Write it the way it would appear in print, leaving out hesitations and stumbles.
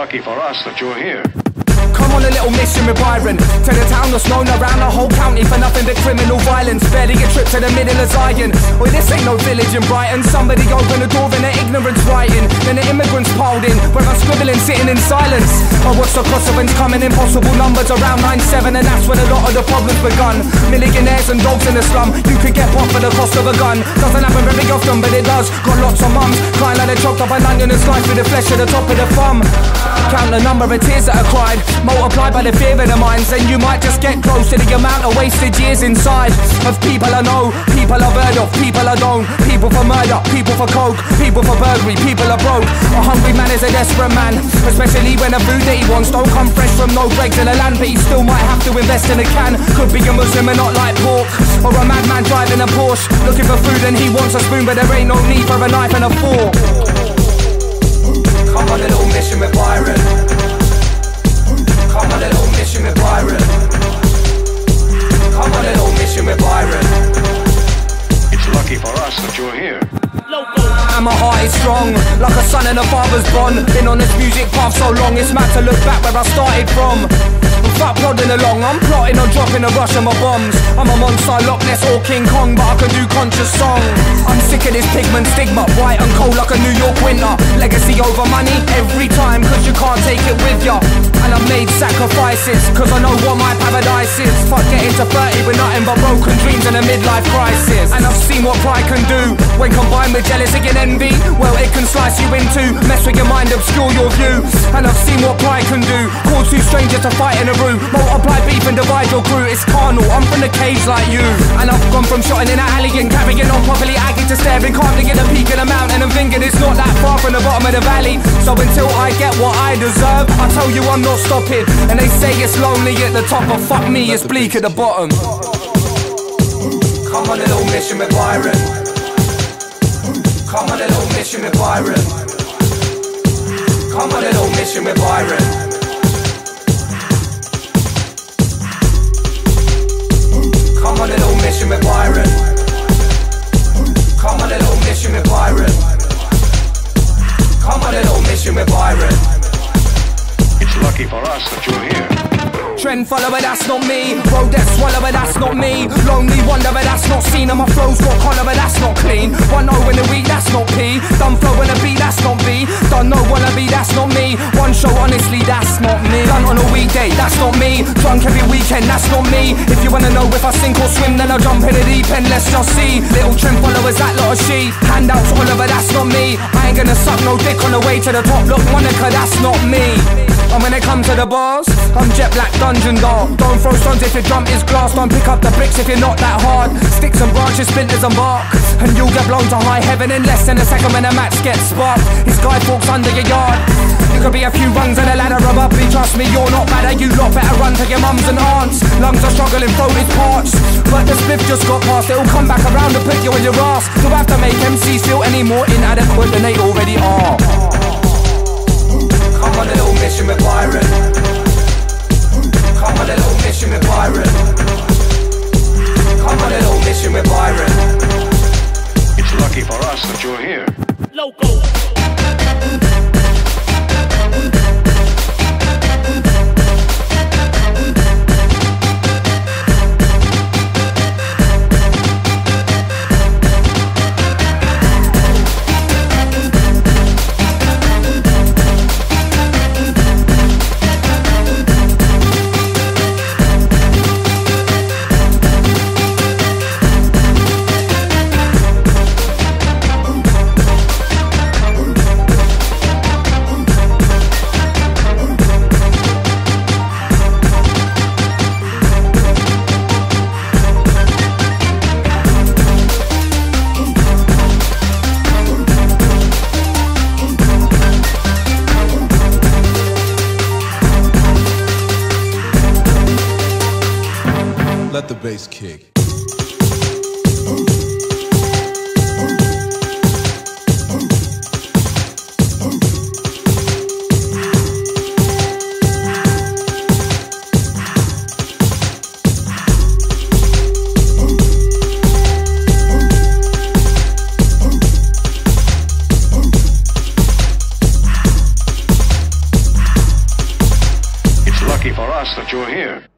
lucky for us that you're here. Come on a little mission with Byron, to the town that's known around the whole county for nothing but criminal violence. Barely a trip to the middle of Zion. Well, this ain't no village in Brighton. Somebody open the door and the ignorance writing. Then the immigrants piled in, where I'm scribbling, sitting in silence. Oh, what's the cost of when's coming? Impossible numbers around 9-7, and that's when a lot of the problems begun. Millionaires and dogs in the slum, you could get popped for the cost of a gun. Doesn't happen very often, but it does. Got lots of mums crying like they chopped up an onion and sliced through the flesh at the top of the thumb. Count the number of tears that are cried, multiplied by the fear of the minds, and you might just get close to the amount of wasted years inside of people I know, people I've heard of, people I don't. People for murder, people for coke, people for burglary, people are broke. A hungry man is a desperate man, especially when the food that he wants don't come fresh from no breaks in the land, but he still might have to invest in a can. Could be a Muslim and not like pork, or a madman driving a Porsche, looking for food and he wants a spoon, but there ain't no need for a knife and a fork. Come on a little mission with Byron. Come on a little mission with Byron. Come on a little mission with Byron. It's lucky for us that you're here. And my heart is strong, like a son and a father's bond. Been on this music path so long, it's mad to look back where I started from. Fuck plodding along, I'm plotting on dropping a rush of my bombs. I'm a monster, Loch Ness or King Kong, but I can do conscious songs. I'm sick of this pigment stigma, white and cold like a New York winter. Legacy over money every time, cause you can't take it with ya. And I've made sacrifices, cause I know what my paradise is. Fuck getting to 30 with nothing but broken dreams and a midlife crisis. And I've seen what pride can do, when combined with jealousy and envy. Well, it can slice you in two, mess with your mind, obscure your view. And I've seen what pride can do, cause two strangers to fight in a room. Multiply beef and divide your crew, it's carnal, I'm from the cage like you. And I've gone from shotting in an alley and carrying on properly, aggy to staring calmly at the peak of the mountain and thinking it's not that far from the bottom of the valley. So until I get what I deserve, I tell you I'm not stopping. And they say it's lonely at the top, but fuck me, it's bleak at the bottom. Come on a little mission with Byron. Come on a little mission with Byron. Come on a little mission with Byron. Come on a little mission with Byron. Come on a little mission with Byron. Come on a little mission with Byron. It's lucky for us that you're here. Trend follower, that's not me. Road that swallower, that's not me. Lonely wanderer, that's not seen. And my flow's got collar, but that's not clean. 1-0 in a week, that's not P. Done flow in a beat, that's not B. Done no wanna be, that's not me. One show, honestly, that's not me. Done on a weekday, that's not me. Drunk every weekend, that's not me. If you wanna know if I sink or swim, then I'll jump in the deep end, let's just see. Little trend followers, that lot of sheep. Handouts, Oliver, that's not me. I ain't gonna suck no dick on the way to the top. Look, Monica, that's not me. And when it comes to the bars, I'm jet black dungeon dog. Don't throw stones if your jump is glass. Don't pick up the bricks if you're not that hard. Sticks and branches, splinters and bark, and you'll get blown to high heaven in less than a second when the match gets sparked. His guy forks under your yard. You could be a few rungs on the ladder above me. Trust me, you're not better. You lot better run to your mums and aunts. Lungs are struggling, throat is parched, but the spliff just got past. It'll come back around and put you on your ass. You'll have to make MCs feel any more inadequate than they already are. Come on a little mission with Byron. Come on a little mission with Byron. Come on a little mission with Byron. It's lucky for us that you're here. Loco. Let the bass kick. that you're here.